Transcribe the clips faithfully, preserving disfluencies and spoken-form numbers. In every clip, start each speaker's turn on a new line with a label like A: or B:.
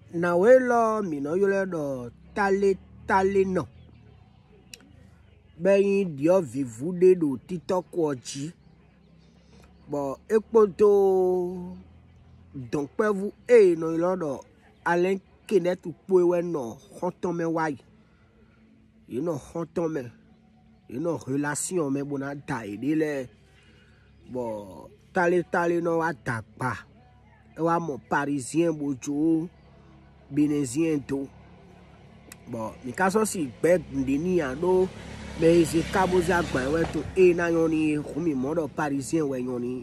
A: na we lo mi no yo le do tale tale no beyin dio vivu de do TikTok oji bo ekpoto donc pe vous e no lo do Alain Kenneth po we no honton me wai you know honton me you know relation me bona ta ide le bo tale tale no wa tapa e wa mo parisien bojo Bénésien tout. Bon, mi kaso si beg ndeni ando mais c'est kaboza gba we to e na yoni kumi modo parisien we yoni.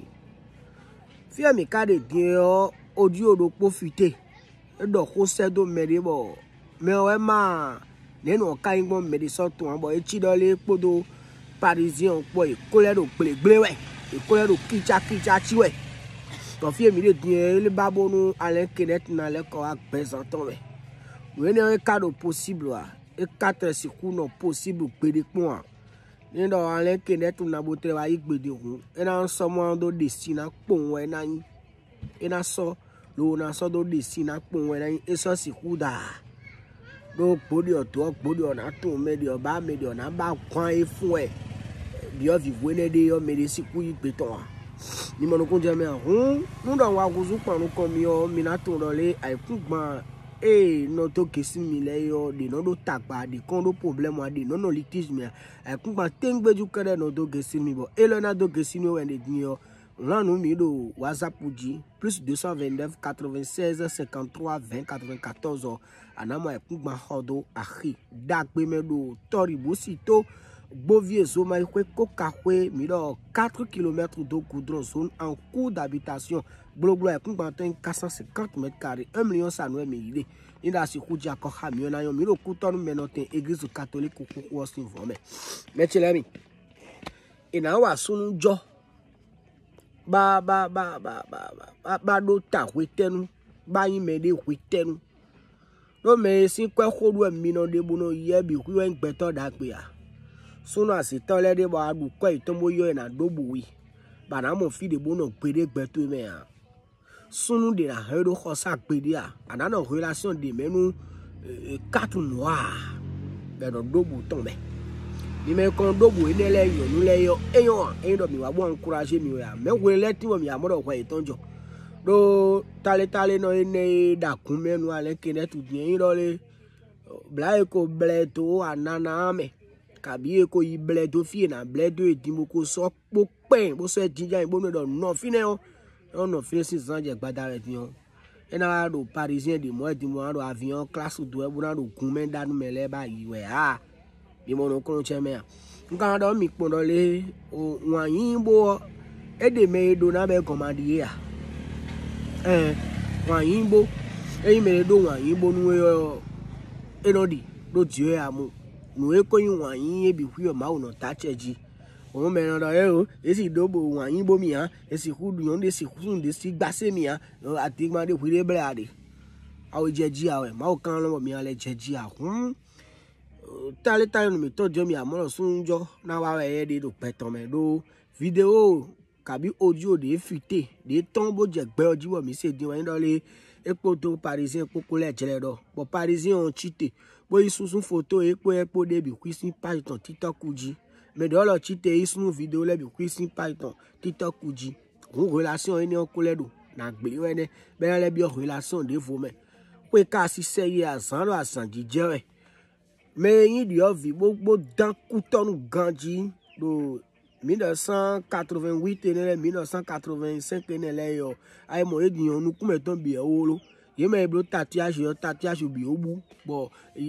A: Fi mi ka de din o audio do profiter. E do ko se do mede bo. Me we ma ne no ka ngbo mede so to an bo e chi do le podo parisien po e ko le do ple gle we. E ko le do kicha kicha chi we. Ton fille mi de bien le babonu Alain Kenneth na le ko ak présentant we we ne un cadeau possible wa e quatre siku no possible pede pon ni do Alain Kenneth na botre wa igbede hun e na so mo do destina pon we na yin e na so lo na so do destina pon we na yin e so siku da do gbodi o to gbodi o na to me de o ba me de o na ba kwan e fun e bi o vivu ne de o me de siku igbe ton ni mo no ko je me hun nu do wa guzu panu kan mi o mi na to role aikugban e no to kesi mi le yo de no do tagba de kon do problem wa de no no litige mi aikugban tengbeju kere no do kesi mi bo e lo na do kesi no we de din yo lanu mi do WhatsApp uji plus deux cent vingt-neuf quatre-vingt-seize cinquante-trois vingt quatre-vingt-quatorze anamo aikugban hodo ahi dagbe me do tori bosito Bovier Zoma kwe kokakwe mido quatre kilomètres de goudron zone en cours d'habitation. Bloglo e kumbanten quatre cent cinquante mètres carrés, un million ça nous est ni da si kuja ko hamion na yo miro kutonu menoten église catholique ko ko osin vome. Metilemi. Ina wa sunu jo. Ba ba ba ba ba ba ba do ta wetenu. Ba yin mede wetenu. No me si kwe khodu e mino de bono ye bi ku en gbeto da pe ya. Sono asitan le de ba du ko itomo yo na dobu wi ba na mo fi de bono pede gbeto me ya sunu de na hedo khosa pede ya anana relation de menu quatre noir be do dobu ton me ni me kon dobu ene le yo nu le yo eyan en do mi wa bo encourager mi ya me we le ti mo mi amodo ko itonjo do tale tale no ene da kun menu Alain Kenneth bien ro le bla e ko ble to anana me kabi ko yi ble do fi na ble do edimo ko so po pen bo so jinja ibo no do no fine o no fine si zanje gbada re ti o e na do parisien de mo edimo do avion classe do e bo na do gun men danu mele ba yi we ha bi mo no ko che me nkan do mi pon do le o wan yin bo e de me do na be commandie ya eh wan yin bo e me do wan yin bo nu e no di do die amu no e ko yin wan yin e bi hu o ma o no ta cheji o me no e o e si dobo wan yin bo mi ha e si hu yon de si hu de si gba se mi ha ati ma de hu de ble ade a o jeji a we ma o kan lo mi ale jeji a hun tale tale no mi to jo mi amoro sunjo na wa we de do peton me do video kabi audio de fite de tombo je gbe oji wo mi se din wa ndo le epo to parisien koko le jele do bo parisien on chite bo isusun photo epo epo de bi kwisin python TikTok uji me do lo chite isunu video le bi kwisin python TikTok uji o relation eni on kole do na gbe we ne be le bi relation de vo me pe ka si seye asan lo asan jije me yin di ovi gbogbo dan kutonu ganji do mille neuf cent quatre-vingt-huit et mille neuf cent quatre-vingt-cinq ne le yo ay mo ediyan nu kume ton bi e wolo ye me blo tatouage yo tatouage bi obu bo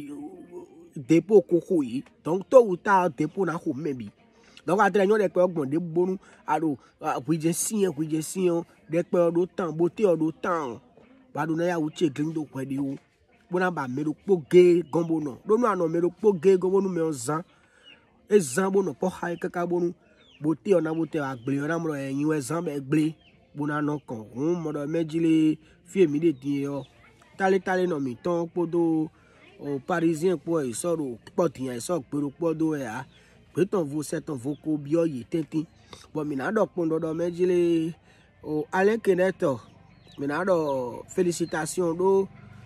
A: dépôt koko yi donc to uta dépôt na ko mebi donc atre nyon de pe ogbon de bonu aro wije sin wije sin de pe odo tan bote odo tan ba do na ya uche glindo kwede o bona ba mero poge gombo no do no ano mero poge gombo no me ozan e zan bono po ha kaka bonu bote ona bote agble ona mo eyin we zan be gble bona no kan hun mo do mejile fi mi de din yo tale tale no mi ton podo o parisien po e soro potiyan e so pero podo e a peton vo seton vo ko bi oye tentin bo mi na do pon do mejile o Alain Kenneth mi na do félicitations do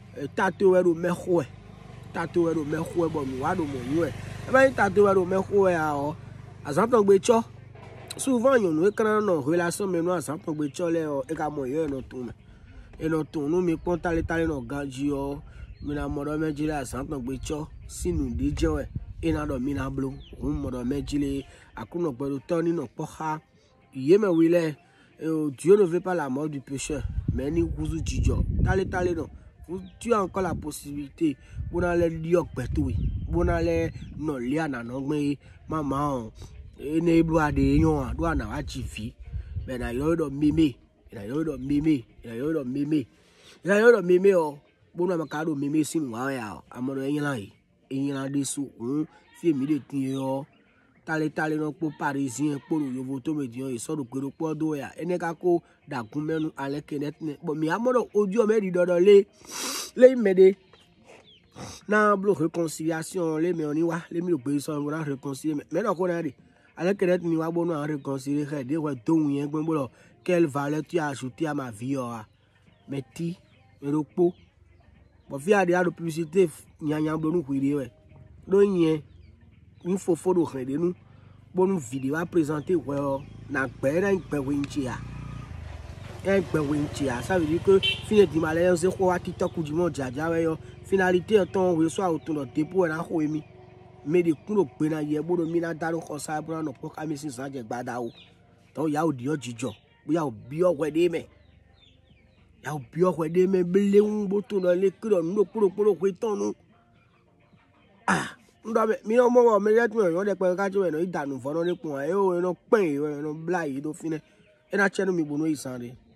A: tato we do me hoe tato we do me hoe bo mi wa do mo yin e ba tato we do me hoe a o azantan gbe cho souvent yon no ekran no relation me no azantan gbe cho le o e ka mo yo no tun me e no tun no mi pon tale tale no ganji o mi na mo do me jile azantan gbe cho sinu de je we e na do mi na blo un mo do me jile akuno gbe do toni no poha iye me wile Dieu ne veut pas la mort du pécheur, mais ni vous dijo. Tale tale non. Tu as encore la possibilité. Vous n'allez dire que tout. Vous n'allez non lire na non mais maman. Et ne doit de yon doit na wa chifi. Mais na yo do meme. Na yo do meme. Na yo do meme. Na yo do meme o. Bon na makado meme sin wa ya. Amono yin la yi. Yin la de sou. Fi mi de tin yo. Tale tale non pour parisien pour yo voto median et so do ko po do ya eneka ko da kumenu ale kenet ne bo mi amodo audio me di dodo le le mede na blo réconciliation le me oni wa le mi lo pe so na réconcilier me do ko na ri ale kenet ni wa bo no réconcilier re de we do yen gbe bo lo quelle valeur tu as ajouté à ma vie o me ti me ro po bo fi ade ado publicité nyanya blo nu kwiri we do yen une photo de rien de nous bonne vidéo à présenter ouais na père un peu winchia un peu winchia ça veut dire que fini di malais c'est quoi TikTok ou du monde jaja ouais finalité ton reçoit autour de dépôt na ho emi mais de kuno pe na ye bodo mi na daro ko sa bro no po kami sin san je gbada o to ya o di o jijo bo ya o bi o we de me ya o bi o we de me bele un bo to no le kiro no poro poro ko ton no ah ndabe mi no mo me let me yo de pe ka jo no idanu fo no le pon e o no pen e no bla yi do fine e na chenu mi bo no isan re